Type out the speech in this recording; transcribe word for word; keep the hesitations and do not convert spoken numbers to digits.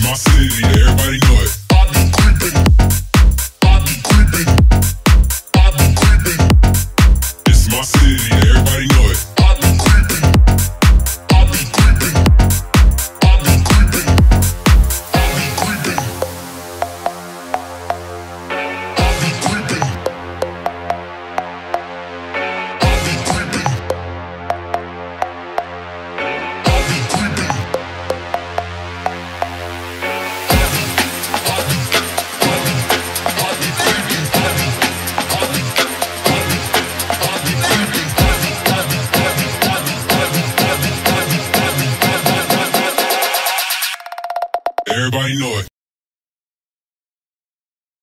my city, everybody know it. I be creeping, I be creeping, I be creeping. It's my city, everybody know it. I be creeping, I be creeping, I be creeping, I be creeping, I be creeping, I be creeping, I be creeping. Everybody know it.